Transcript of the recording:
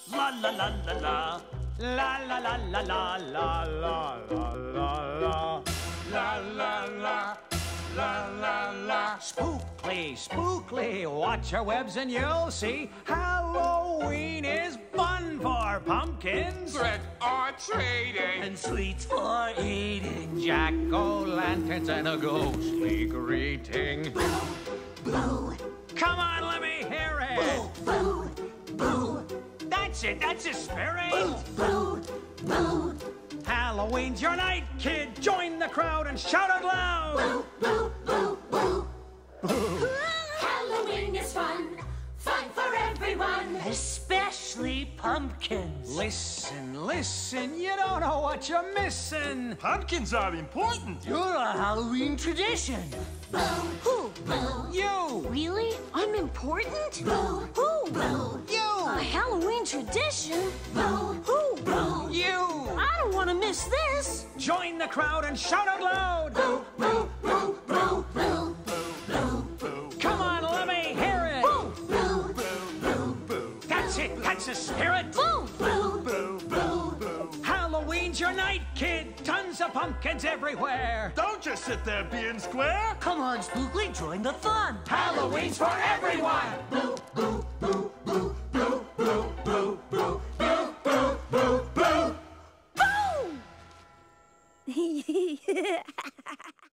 La la la la la. La la la la la la la la la la. La la la. La la la. Spookly, spookly, watch your webs and you'll see Halloween is fun for pumpkins. Threat or trading. And sweets for eating. Jack-o'-lanterns and a ghostly greeting. Boo, boo. Come on, let me hear it. Boo, boo, boo. That's it, that's the spirit. Boo, boo, boo. Halloween's your night, kid. Join the crowd and shout out loud. Boo, boo, boo, boo. Halloween is fun, fun for everyone. Especially pumpkins. Listen, listen, you don't know what you're missing. Pumpkins are important. You're a Halloween tradition. Boo, Who? boo, You, Really? I'm important? boo, Who? boo, you, A Halloween tradition? boo, Who? boo. you. I don't want to miss this. Join the crowd and shout out loud. Boo, boo, boo, boo, boo. Come on, let me hear it. Boo, That's it, that's the spirit. Boom! boo. Halloween's your night, kid. Tons of pumpkins everywhere. Don't just sit there being square. Come on, Spookly, join the fun. Halloween's for everyone. Boo,